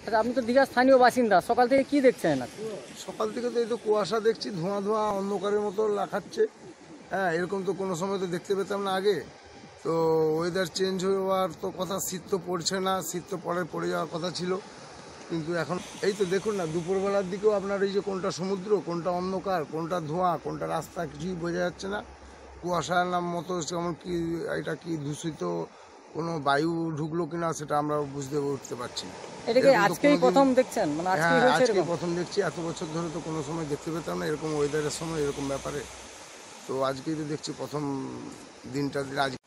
আচ্ছা, আপনি তো দীঘার স্থানীয় বাসিন্দা, সকাল থেকে কি দেখছেন? সকাল থেকে তো এই তো কুয়াশা দেখছি, ধোঁয়া ধোঁয়া অন্ধকারের মতো লাখাচ্ছে। হ্যাঁ, এরকম তো কোনো সময় তো দেখতে পেতাম না আগে। তো ওয়েদার চেঞ্জ হওয়ার তো কথা, শীত তো পড়ছে না, শীত তো পড়ে যাওয়ার কথা ছিল, কিন্তু এখন এই তো দেখুন না, দুপুরবেলার দিকেও আপনার এই যে কোনটা সমুদ্র, কোনটা অন্ধকার, কোনটা ধোঁয়া, কোনটা রাস্তা, কিছুই বোঝা যাচ্ছে না। কুয়াশার নাম মতো যেমন কি এটা কি দূষিত কোনো বায়ু ঢুকলো কিনা সেটা আমরা বুঝতে উঠতে পারছি না। এটাকে এরকম তো আজকেই কোনোদিন, প্রথম দেখছেন? মানে আজকেই হ্যাঁ হয়েছে আজকে এরকম? প্রথম দেখছি। এত বছর ধরে তো কোনো সময় দেখতে পেতাম না এরকম ওয়েদারের সময় এরকম ব্যাপারে। তো আজকেই তো দেখছি প্রথম দিনটা আজ।